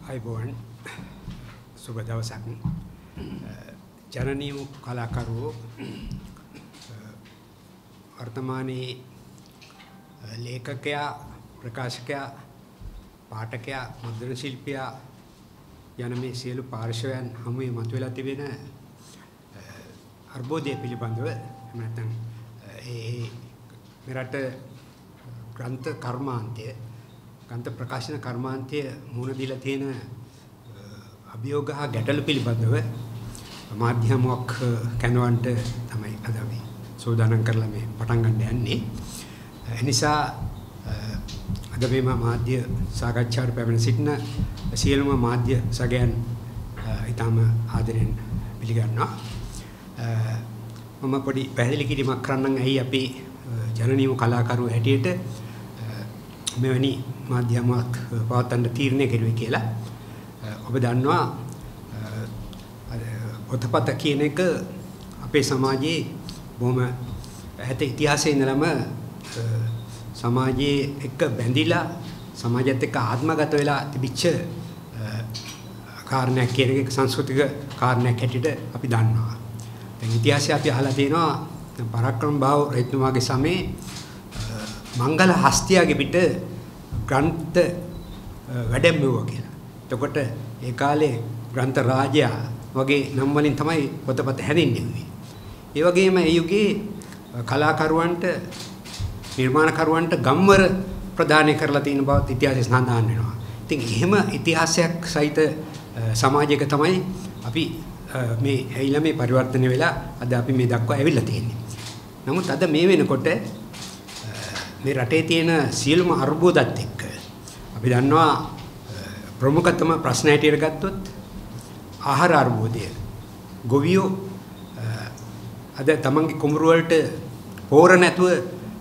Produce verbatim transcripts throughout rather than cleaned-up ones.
අයිබෝන් සුබ දවසක් ජනනීය කලාකරුවෝ වර්තමානයේ ලේඛකයා ප්‍රකාශකයා පාඨකයා මුද්‍රණ ශිල්පියා යන මේ සියලු පාර්ශවයන් හමුවේ මතුවලා තිබෙන අර්බුදය පිළිබඳව එහෙම නැත්නම් ඒ මෙරට ග්‍රන්ථ කර්මාන්තය ග්‍රන්ථ ප්‍රකාශන කර්මාන්තය මුහුණ දීලා තියෙන අභියෝග හා ගැටලු පිළිබඳව මාධ්‍යමක් කැඳවන්නට තමයි අද අපි සූදානම් කරලා මේ පටන් ගන්න යන්නේ. ඒ නිසා අද මේ මාධ්‍ය සාකච්ඡාවට පැමිණ සිටින සියලුම මාධ්‍ය සගයන් ඊටම ආදරෙන් පිළිගන්නවා. මම පොඩි පැහැදිලි කිරීමක් කරන්නම්. ඇයි අපි ජනනීය කලාකරුවෝ හැටියට මෙවැනි මාධ්‍යමක් පවත්වන්න තීරණය කෙරුවේ කියලා. ඔබ දන්නවා පොතපත කියන එක අපේ සමාජයේ බොහොම ඇත ඉතිහාසයේ ඉඳලම සමාජයේ එක්ක බැඳිලා සමාජයත් එක්ක ආත්මගත වෙලා තිබිච්ච කාරණයක් කියන එක සංස්කෘතික කාරණයක් හැටියට අපි දන්නවා. දැන් ඉතිහාසය අපි අහලා තියෙනවා පරාක්‍රම බාහු රජතුමාගේ සමයේ මංගල හස්තියාගේ පිට ග්‍රන්ථ වැඩෙමුවා කියලා. එතකොට ඒ කාලේ ග්‍රන්ථ රාජයා වගේ නම් වලින් තමයි පොතපත හැදෙන්නේ. ඒ වගේම ඒ යුගයේ කලාකරුවන්ට නිර්මාණකරුවන්ට ගම්වර ප්‍රදානය කරලා තියෙන බවත් ඉතිහාසයේ සඳහන් වෙනවා. ඉතින් එහෙම ඉතිහාසයක් සහිත සමාජයක තමයි අපි මේ ඇවිල්ලා මේ පරිවර්තනය වෙලා අද අපි මේ දක්වා ඇවිල්ලා තියෙන්නේ. නමුත් අද මේ වෙනකොට මේ රටේ තියෙන සියලුම අර්බුදත් එක්ක අපි දන්නවා ප්‍රමුඛතම ප්‍රශ්න හැටියට ගත්තොත් ආහාර අර්බුදය. ගොවියෝ අද තමන්ගේ කුඹුර වලට පෝර නැතුව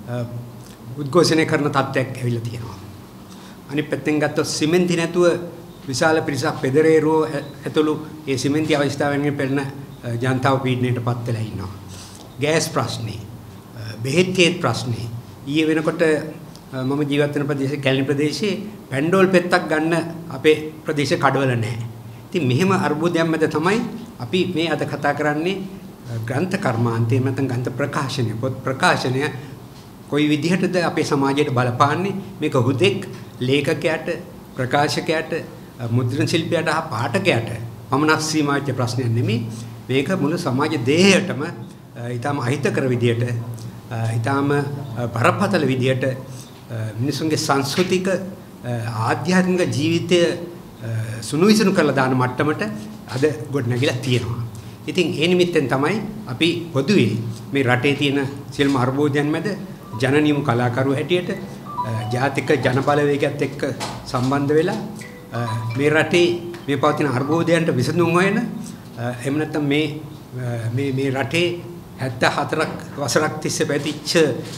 උද්ඝෝෂණය කරන තත්ත්වයක් ඇවිල්ලා තියෙනවා. අනිත් පැත්තෙන් ගත්තොත් සිමෙන්ති නැතුව විශාල පිරිසක් පෙදරේරුවෝ ඇතුළු ඒ සිමෙන්ති අවස්ථාවෙන් පෙළෙන ජනතාව පීඩනයට පත් වෙලා ඉන්නවා. ගෑස් ප්‍රශ්නේ, බෙහෙත් ප්‍රශ්නේ. ඊයේ වෙනකොට මම ජීවත් වෙන ප්‍රදේශයේ කැලණි ප්‍රදේශයේ පැන්ඩෝල් පෙත්තක් ගන්න අපේ ප්‍රදේශ කඩවල නැහැ. ඉතින් මෙහෙම අර්බුදයක් මැද තමයි අපි මේ අද කතා කරන්නේ ග්‍රන්ථ කර්මාන්තයේ නැත්නම් ග්‍රන්ථ ප්‍රකාශනය පොත් ප්‍රකාශනය කොයි විදිහටද අපේ සමාජයට බලපාන්නේ මේක හුදෙක් ලේඛකයාට ප්‍රකාශකයාට මුද්‍රණ ශිල්පියාට හා පාඨකයාට පමණක් සීමා වෙච්ච ප්‍රශ්නයක් නෙමෙයි මේක මුළු සමාජ දේහයටම ඊටම අහිතකර විදියට ඊටම බරපතල විදියට මිනිසුන්ගේ සංස්කෘතික ආධ්‍යාත්මික ජීවිතය සුණුවිසුණු කරලා දාන මට්ටමට අද ගොඩ නැගිලා තියෙනවා. ඉතින් ඒ නිමිත්තෙන් තමයි අපි පොදුවේ මේ රටේ තියෙන සියලුම අර්බුදයන් මැද ජනනීය කලාකරුවෝ හැටියට ජාතික ජනබලවේගයත් එක්ක සම්බන්ධ වෙලා මේ රටේ මේ පවතින අර්බුදයන්ට විසඳුම් හොයන එහෙම නැත්නම් මේ මේ මේ රටේ හැත්තෑ හතරක් වසරක් තිස්සේ පැතිච්ච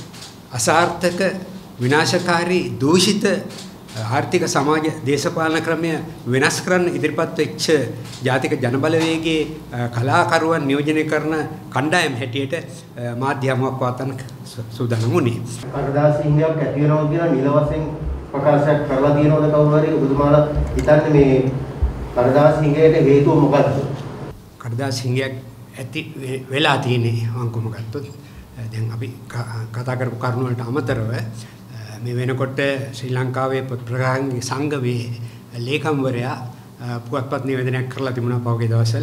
අසාර්ථක විනාශකාරී දූෂිත ආර්ථික සමාජ දේශපාලන ක්‍රමය වෙනස් කරන්න ඉදිරිපත් වෙච්ච ජාතික ජනබලවේගයේ කලාකරුවන් නියෝජනය කරන කණ්ඩායම් හැටියට මාධ්‍යමක් පවත්වන්න සූදානම් වුණේ. කඩදාසි හිඟයක් ඇති වෙනවා කියලා නිල වශයෙන් ප්‍රකාශයක් කරලා තියෙනවද කවුරු හරි ඔබතුමාලා හිතන්නේ මේ කඩදාසි හිඟයට හේතුව මොකක්ද? කඩදාසි හිඟයක් ඇති වෙලා තියෙන්නේ වංකුම ගත්තොත් දැන් අපි කතා කරපු කරුණු වලට අමතරව මේ වෙනකොට ශ්‍රී ලංකාවේ පොත් ප්‍රකාශන සංගමයේ ලේකම්වරයා පුවත්පත් නිවේදනයක් කරලා තිබුණා පහුගිය දවස්වල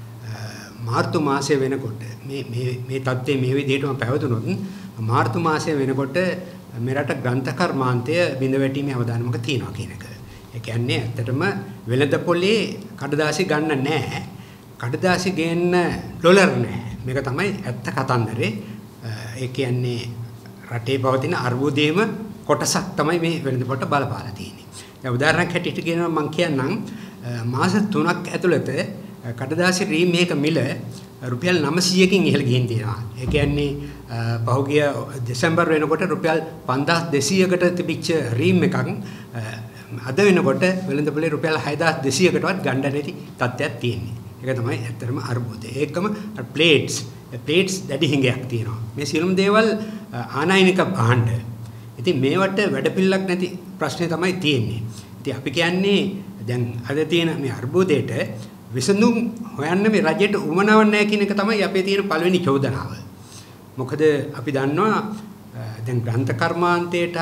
මාර්තු මාසයේ වෙනකොට මේ මේ මේ තත්ත්වයේ මේ විදිහටම පැවතුනොත් මාර්තු මාසයේ වෙනකොට මෙරට ග්‍රන්ථ කර්මාන්තය බිඳ වැටීමේ අවදානමක තියෙනවා කියන එක. ඒ කියන්නේ ඇත්තටම වෙළඳ පොලේ කඩදාසි ගන්න නැහැ. කඩදාසි ගේන්න ඩොලර් නැහැ. මේක තමයි ඇත්ත කතන්දරේ. ඒ කියන්නේ රටේ පවතින අර්බුදයේම කොටසක් තමයි මේ වෙළඳ පොලට බලපාලා තියෙන්නේ. දැන් උදාහරණයක් හැටියට කියනවා මම කියන්නම් මාස තුනක් ඇතුළත කඩදාසි රීමේක මිල රුපියල් නවසීයකින් ඉහළ ගිහින් තියෙනවා. ඒ කියන්නේ පහුගිය දෙසැම්බර් වෙනකොට රුපියල් පන්දාස් දෙසීයකට තිබිච්ච රීම් එකක් අද වෙනකොට වෙළඳ පොලේ රුපියල් හයදාස් දෙසීයකටවත් ගන්න නැති තත්ත්වයක් තියෙන්නේ. ඒක තමයි ඇත්තටම අර්බුදය. ඒකම ප්ලේට්ස් ප්ලේට්ස් දැඩි හිඟයක් තියෙනවා. මේ සියලුම දේවල් ආනයනික භාණ්ඩ. ඉතින් මේවට වැඩපිළිවෙලක් නැති ප්‍රශ්නේ තමයි තියෙන්නේ. ඉතින් අපි කියන්නේ දැන් අද තියෙන මේ අර්බුදයට විසඳුම් හොයන්න මේ රජයට උවමනාවක් නැහැ කියන එක තමයි අපේ තියෙන පළවෙනි චෝදනාව. මොකද අපි දන්නවා දැන් ග්‍රන්ථ කර්මාන්තයට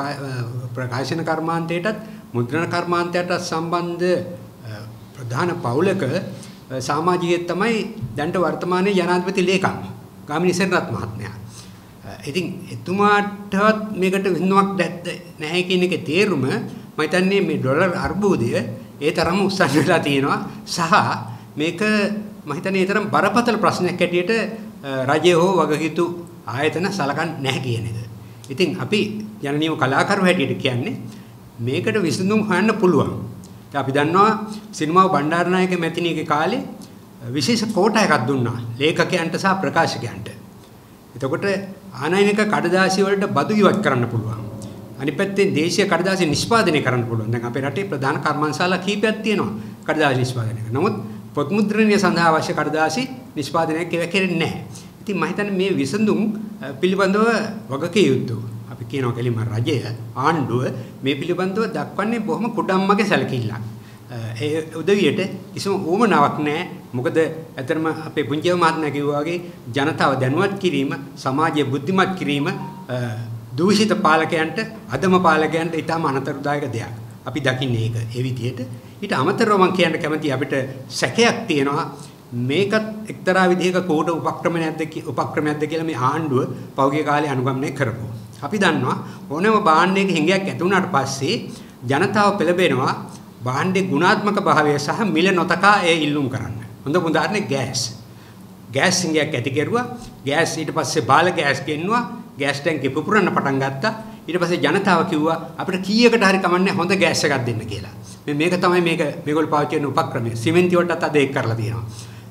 ප්‍රකාශන කර්මාන්තයටත් මුද්‍රණ කර්මාන්තයටත් සම්බන්ධ ප්‍රධාන පවුලක සමාජිකයෙක් තමයි දැන්ට වර්තමානයේ ජනාධිපති ලේකම් ගාමිණී සෙනරත් මහත්මයා. ඉතින් එතුමාටවත් මේකට විසඳුමක් නැහැ කියන එකේ තේරුම මම හිතන්නේ මේ ඩොලර් අර්බුදය ඒ තරම් උස්සන්න වෙලා තියෙනවා සහ මේක මම හිතන්නේ ඒ තරම් බරපතල ප්‍රශ්නයක් ඇටියට රජය හෝ වගකීතු ආයතන සලකන්නේ නැහැ කියන එක. ඉතින් අපි ජනනියම කලාකරු හැටියට කියන්නේ මේකට විසඳුම් හොයන්න පුළුවන්. අපි දන්නවා සිනමාව බණ්ඩාරනායක මැතිණියගේ කාලේ විශේෂ කෝටා එකක් දුන්නා ලේඛකයන්ට සහ ප්‍රකාශකයන්ට. එතකොට ආනයනික කඩදාසි වලට බදු ඉවත් කරන්න පුළුවන්. අනිත් පැත්තෙන් දේශීය කඩදාසි නිෂ්පාදනය කරන්න පුළුවන්. දැන් අපේ රටේ ප්‍රධාන කර්මාන්තශාලා කීපයක් තියෙනවා කඩදාසි නිෂ්පාදනය කරන. නමුත් පොත් මුද්‍රණය සඳහා අවශ්‍ය කඩදාසි නිෂ්පාදනය කෙරෙන්නේ නැහැ. ඉතින් මම හිතන්නේ මේ විසඳුම් පිළිබඳව වගකිය යුතු. අපි කියනවා කෙලින්ම රජය ආණ්ඩුව මේ පිළිබඳව දක්වන්නේ බොහොම කුඩම්මගේ සැලකිල්ලක්. ඒ උදවියට කිසිම උවමනාවක් නැහැ. මොකද ඇත්තටම අපේ පුංචිව මහත්මයා කිව්වා වගේ ජනතාව දැනුවත් කිරීම, සමාජය බුද්ධිමත් කිරීම දූෂිත පාලකයන්ට, අදම පාලකයන්ට ඊටම අනතුරුදායක දෙයක්. අපි දකින්නේ ඒක ඒ විදිහට. ඊට අමතරව මම කියන්න කැමතියි අපිට සැකයක් තියෙනවා මේකත් එක්තරා විදිහක කෝඩ උපක්‍රමයක්ද උපක්‍රමයක්ද කියලා මේ ආණ්ඩුව පෞද්ගලික කාලේ අනුගමනය කරපුවා. අපි දන්නවා ඕනෑම භාණ්ඩයක හිඟයක් ඇති වුණාට පස්සේ ජනතාව පෙළඹෙනවා භාණ්ඩයේ ගුණාත්මක භාවය සහ මිල නොතකා ඒ ඉල්ලුම් කරන්න. හොඳ උදාහරණයක් ගෑස්. ගෑස් හිඟයක් ඇති කෙරුවා. ගෑස් ඊට පස්සේ බාල ගෑස් ගෙන්නුවා. ගෑස් ටැංකිය පුපුරන්න පටන් ගත්තා. ඊට පස්සේ ජනතාව කිව්වා අපිට කීයකට හරි කමන්නේ හොඳ ගෑස් එකක් දෙන්න කියලා. මේ මේක තමයි මේක මේගොල්ලෝ පාවිච්චි කරන උපක්‍රමය. සිමෙන්ති වලටත් අද ඒක කරලා තියෙනවා.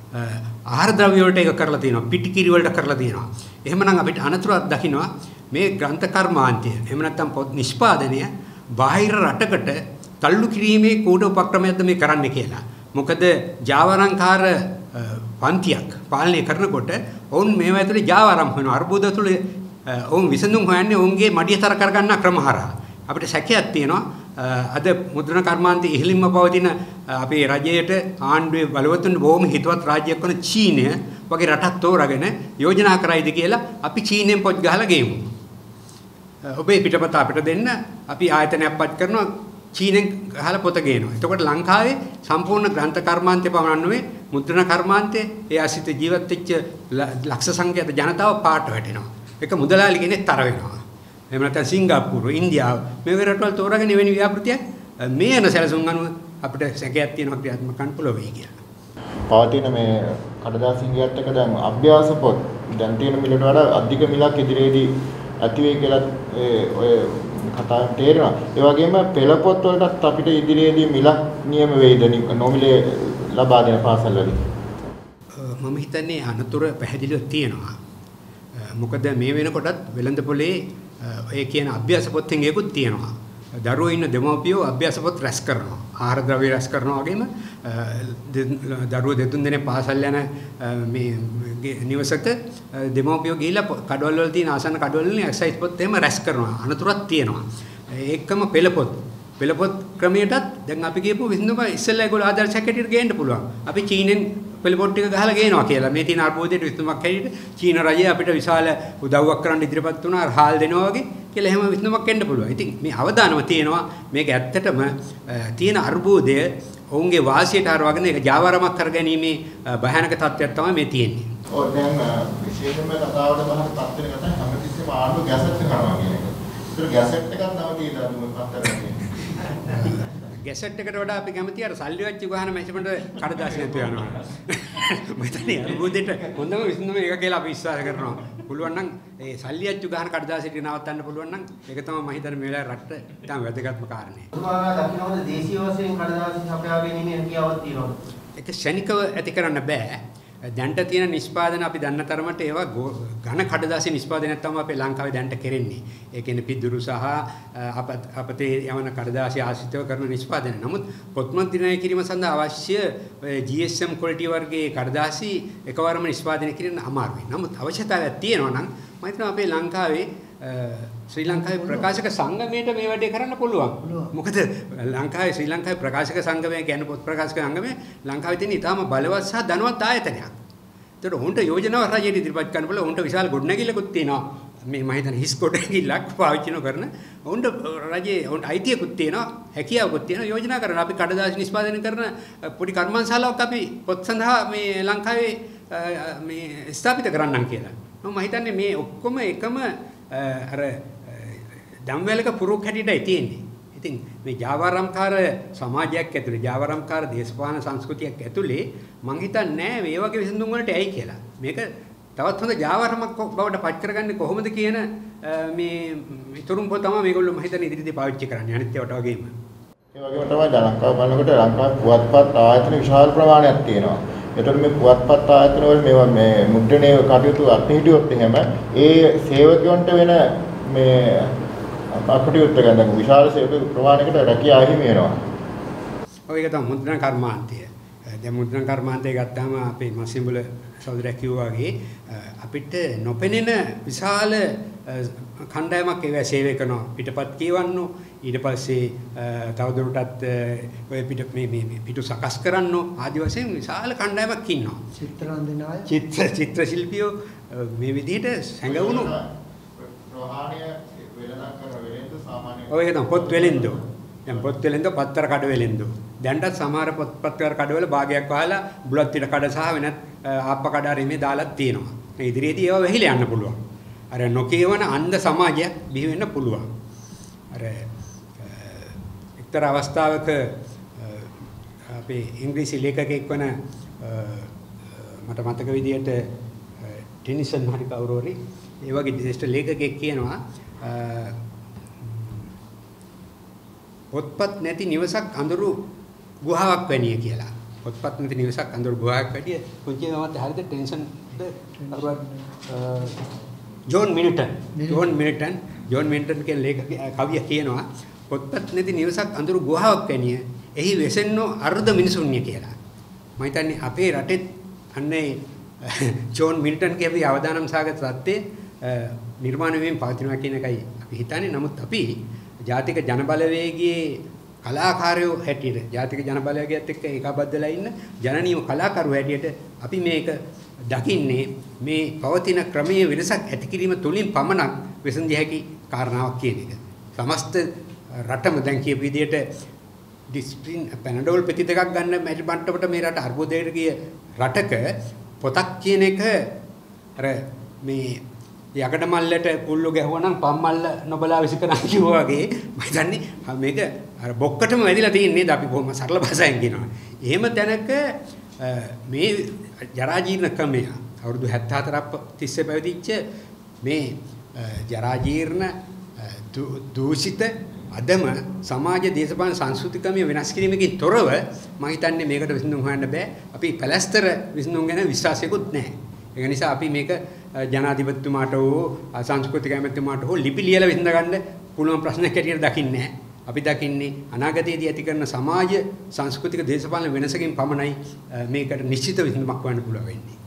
ආහාර ද්‍රව්‍ය වලට ඒක කරලා තියෙනවා. පිටිකිරි වලට කරලා තියෙනවා. එහෙමනම් අපිට අනතුරක් දකින්නවා මේ ග්‍රන්ථ කර්මාන්තය. එහෙම නැත්නම් පොත් නිෂ්පාදනය බාහිර රටකට තල්ලු කිරීමේ කෝඩ උපක්‍රමයක්ද මේ කරන්නේ කියලා. මොකද ජාවාරම්කාර පන්තියක් පාලනය කරනකොට ඔවුන් මේවා ඇතුලේ ජාවාරම් වෙනවා. අර්බුද තුල ඔවුන් විසඳුම් හොයන්නේ ඔවුන්ගේ මඩියතර කරගන්න ක්‍රම හරහා. අපිට සැකයක් තියෙනවා අද මුද්‍රණ කර්මාන්තයේ ඉහළින්ම පවතින අපේ රජයට ආණ්ඩුවේ බලවතුන් බොහොම හිතවත් රාජ්‍යයක් වන චීනය වගේ රටක් තෝරාගෙන යෝජනා කරයිද කියලා අපි චීනෙන් පොත් ගහලා ගෙමු. ඔබේ පිටපත අපිට දෙන්න අපි ආයතනයක් පත් කරනවා චීනෙන් ගහලා පොත ගේනවා. එතකොට ලංකාවේ සම්පූර්ණ ග්‍රන්ථ කර්මාන්තය පමණ නෙවෙයි මුද්‍රණ කර්මාන්තයේ ඒ ආසිත ජීවත් වෙච්ච ලක්ෂ සංඛ්‍යාත ජනතාව පාට වැටෙනවා. ඒක මුදලාලි කෙනෙක් තර වෙනවා. එහෙම නැත්නම් සිංගප්පූරු, ඉන්දියාව මේ වගේ රටවල් තෝරාගෙන වෙන ව්‍යාපෘතියක් මේ යන සැලසුම් අනුව අපිට සැකයක් තියෙනවා ක්‍රියාත්මක කරන්න පුළුවන් වෙයි කියලා. පවතින මේ කඩදාසි හිඟයත් එක දැන් අභ්‍යාස පොත් දැන් තියෙන මිලට වඩා අධික මිලක් ඉදිරියේදී ඇති වෙයි කියලා ඔය කතාවෙන් තේරෙනවා. ඒ වගේම පෙළ පොත් වලටත් අපිට ඉදිරියේදී මිලක් නියම වෙයිද නොමිලේ ලබා දෙන පාසල් වලින්? මම හිතන්නේ අනතුර පැහැදිලිව තියෙනවා. මොකද මේ වෙනකොටත් වෙළඳ පොලේ ඔය කියන අභ්‍යාස පොත් හිඟයකුත් තියෙනවා. දරුවෝ ඉන්න දෙමව්පියෝ අභ්‍යාස පොත් රැස් කරනවා. ආහාර ද්‍රව්‍ය රැස් කරනවා වගේම දරුවෝ දෙතුන් දෙනෙක් පාසල් යන මේ නිවසක දෙමව්පියෝ ගිහිල්ලා කඩවල වල තියෙන ආසන්න කඩවල වලින් එක්සයිස් පොත් එහෙම රැස් කරනවා. අනතුරක් තියෙනවා. ඒකම පෙළ පොත් පෙළ පොත් ක්‍රමයටත් දැන් අපි කියපු විසඳුම ඉස්සෙල්ලා ඒගොල්ලෝ ආදර්ශයක් හැටියට ගේන්න පුළුවන්. අපි චීනෙන් පෙළ පොත් ටික ගහලා ගේනවා කියලා. මේ තියෙන අර්බුදයට විසඳුමක් හැටියට චීන රජය අපිට විශාල උදව්වක් කරන්න ඉදිරිපත් වුණා. හාල් දෙනවා වගේ කියලා එහෙම විසඳුමක් එන්න පුළුවන්. ඉතින් මේ අවදානම තියෙනවා මේක ඇත්තටම තියෙන අර්බුදය ඔවුන්ගේ වාසියට හරවගෙන ඒක ජාවාරමක් කරගැනීමේ භයානක තත්ත්වයක් තමයි මේ තියෙන්නේ. ඔව් දැන් විශේෂයෙන්ම කතාවට බලන තත්ත්වෙක තමයි හැමතිස්සෙම ආණ්ඩුව ගැසට් කරනවා කියන එක. ඒක ගැසට් එකක් නම තියෙනවා මොකක්ද කරන්නේ? ගැසට් එකට වඩා අපි කැමති අර සල්ලි වච්චි ගහන මැෂිමට කඩදාසි නැතුව යනවා. මම හිතන්නේ අර්බුදෙට හොඳම විසඳුම ඒක කියලා අපි විශ්වාස කරනවා. පුළුවන් නම් ඒ සල්ලි වච්චි ගහන කඩදාසි ටික නවත්තන්න පුළුවන් නම් ඒක තමයි මම හිතන්නේ මේ වෙලාවේ රටට ඉතාම වැදගත්ම කාරණේ. ඔබලා දකින්නවද දේශීය වශයෙන් කඩදාසි සපයා ගැනීමේ හැකියාවක් තියෙනවද? ඒක ශනිකව ඇති කරන්න බෑ. දැන්ට තියෙන නිෂ්පාදන අපි දන්න තරමට ඒවා ඝන කඩදාසි නිෂ්පාදනයක් තමයි අපේ ලංකාවේ දැන්ට කෙරෙන්නේ. ඒ කියන්නේ පිදුරු සහ අපතේ යවන කඩදාසි ආශ්‍රිතව කරන නිෂ්පාදනය. නමුත් පොත් මුද්‍රණය කිරීම සඳහා අවශ්‍ය ජී එස් එම් ක්වොලිටි වර්ගයේ කඩදාසි එකවරම නිෂ්පාදනය කිරීම අමාරුයි. නමුත් අවශ්‍යතාවයක් තියෙනවා නම් මම හිතනවා අපේ ලංකාවේ ශ්‍රී ලංකාවේ ප්‍රකාශක සංගමයට මේ වැඩේ කරන්න පුළුවන්. මොකද ලංකාවේ ශ්‍රී ලංකාවේ ප්‍රකාශක සංගමය කියන්නේ පොත් ප්‍රකාශක සංගමය ලංකාවේ තියෙන ඉතාම බලවත් සහ ධනවත් ආයතනයක්. ඒතකොට උන්ට යෝජනාව රජයට ඉදිරිපත් කරන්න පුළුවන්. උන්ට විශාල ගොඩනැගිල්ලකුත් තියෙනවා. මේ මම හිතන්නේ හිස් ගොඩනැගිල්ලක් පාවිච්චි නොකරන උන්ට රජයේ උන්ට අයිතියකුත් තියෙනවා, හැකියාවකුත් තියෙනවා යෝජනා කරන. අපි කඩදාසි නිෂ්පාදනය කරන පොඩි කර්මාන්තශාලාවක් අපි පොත් සඳහා මේ ලංකාවේ මේ ස්ථාපිත කරන්නම් කියලා. මම හිතන්නේ මේ ඔක්කොම එකම අර ධම්වැලක පුරුක් හැටියටයි තියෙන්නේ. ඉතින් මේ ජාවාරම්කාර සමාජයක් ඇතුලේ ජාවාරම්කාර දේශපාලන සංස්කෘතියක් ඇතුලේ මං හිතන්නේ නෑ මේ වගේ විසඳුම් වලට ඇයි කියලා. මේක තවත් හොඳ ජාවාරමක් බවට පත් කරගන්නේ කොහොමද කියන මේ ඉතුරුම් පොත තමයි මේගොල්ලෝ මම හිතන්නේ ඉදිරියේදී පාවිච්චි කරන්නේ අනිත් ඒවාට වගේම. ඒ වගේම තමයි ලංකාව බලනකොට ලංකාවේ පුවත්පත් ආයතන විශාල ප්‍රමාණයක් තියෙනවා. ඒතකොට මේ පුවත්පත් ආයතන වල මේවා මේ මුද්‍රණය කටයුතු අත්හිටියොත් එහෙම ඒ සේවකයන්ට වෙන මේ අකටයුත්ත ගන්න විශාල සේවක ප්‍රමාණයකට රැකියාව හිමි වෙනවා. ඔය එක තමයි මුද්‍රණ කර්මාන්තය. දැන් මුද්‍රණ කර්මාන්තය ගත්තාම අපේ මසිඹුල සහෝදරයා කිව්වා වගේ අපිට නොපෙනෙන විශාල කණ්ඩායමක් ඒවා සේවය කරනවා. පිටපත් කියවන්නෝ ඊට පස්සේ තවදුරටත් ඔය පිට මේ මේ පිටු සකස් කරන්නෝ ආදි වශයෙන් විශාල කණ්ඩායමක් ඉන්නවා. චිත්‍ර අඳිනාය චිත්‍ර චිත්‍ර ශිල්පියෝ මේ විදිහට සැඟවුණු ප්‍රහාණය වෙලඳන් කරන වෙලෙන්ද සාමාන්‍ය ඔය එක තමයි පොත් වෙලෙන්දෝ. දැන් පොත් වෙලෙන්දෝ පත්තර කඩ වෙලෙන්දෝ. දැන්ටත් සමහර පොත් පත්තර කඩවල භාගයක් වහලා බුලත් පිට කඩ සහ වෙනත් ආප්ප කඩ රීමේ දාලා තියෙනවා. මේ ඉදිරියේදී ඒවා වෙහිලා යන්න පුළුවන්. අර නොකියවන අන්ධ සමාජයක් බිහි වෙන්න පුළුවන්. අර එක්තරා අවස්ථාවක අපේ ඉංග්‍රීසි ලේඛකයෙක් වන මට මතක විදියට ටෙනිසන් හරි කවුරු හරි ඒ වගේ විශේෂ ලේඛකයෙක් කියනවා පොත්පත් නැති නිවසක් අඳුරු ගුහාවක් වැනිය කියලා. පොත්පත් නැති නිවසක් අඳුරු ගුහාවක් වැනිය. පුංචි නමත් හරියට ටෙන්ෂන්ද කරුවත් John Milton John Milton John Milton කියන ලේඛක කවිය කියනවා පොත්පත් නැති නිවසක් අඳුරු ගුහාවක් වැනිය. එහි වෙසෙන්නෝ අර්ධ මිනිසුන්ය කියලා. මම හිතන්නේ අපේ රටෙත් අන්නේ ජෝන් මිල්ටන් කියපු අවදානම් සාගත සත්‍යයේ නිර්මාණය වෙමින් පවතිනවා කියන එකයි අපි හිතන්නේ. නමුත් අපි ජාතික ජනබලවේගයේ කලාකාරයෝ හැටියට ජාතික ජනබලවේගයත් එක්ක ඒකාබද්ධලා ඉන්න ජනනීය කලාකරු හැටියට අපි මේක දකින්නේ මේ පවතින ක්‍රමයේ වෙනසක් ඇති කිරීම තුලින් පමණක් විසඳිය හැකි කාරණාවක් කියන එක. සමස්ත රටම දැන් කියපු විදිහට ඩිස්ප්ලින් පැනඩෝල් පෙති දෙකක් ගන්න මැටි බණ්ඩපට මේ රට අර්බුදයට ගිය රටක පොතක් කියන එක අර මේ යකඩ මල්ලට පුල්ලු ගැහුවනම් පම්මල්ල නොබලා විසිකරන කිව්වා වගේ මම හිතන්නේ මේක අර බොක්කටම වැදිලා තින්නේ නේද අපි බොහොම සරල භාෂාවෙන් කියනවා. එහෙම තැනක මේ ජරා ජීර්ණ ක්‍රමය අවුරුදු හැත්තෑ හතරක් තිස්සේ පැවතිච්ච මේ ජරා ජීර්ණ දූෂිත අදම සමාජ දේශපාලන සංස්කෘතික ක්‍රමය වෙනස් කිරීමකින් තොරව මම හිතන්නේ මේකට විසඳුම් හොයන්න බෑ. අපි පැලස්තර විසඳුම් ගැන විශ්වාසයකුත් නැහැ. ඒක නිසා අපි මේක ජනාධිපතිතුමාට හෝ සංස්කෘතික ඇමතිතුමාට හෝ ලිපි ලියලා විසඳ ගන්න පුළුවන් ප්‍රශ්නයක් හැටියට දකින්නේ නැහැ. අපි දකින්නේ අනාගතයේදී ඇති කරන සමාජ සංස්කෘතික දේශපාලන වෙනසකින් පමණයි මේකට නිශ්චිත විසඳුමක් හොයන්න පුළුවන් වෙන්නේ.